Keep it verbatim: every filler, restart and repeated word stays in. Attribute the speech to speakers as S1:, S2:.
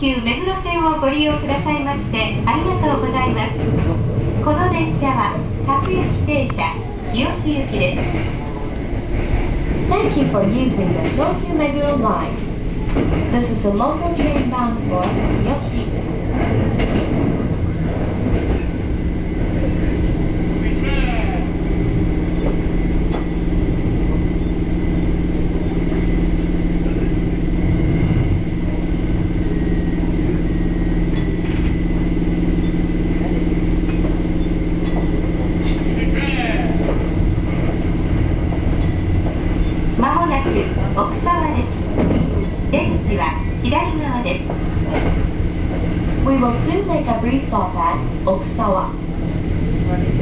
S1: 急目黒線をご利用くださいましてありがとうございます。この電車は各駅停車日吉行きです。
S2: Thank you for using the Tokyo Meguro line. This is the local train bound for Yoshi.
S1: まもなく奥沢です。出口は左側です。
S2: We will soon make a brief stop at Okusawa.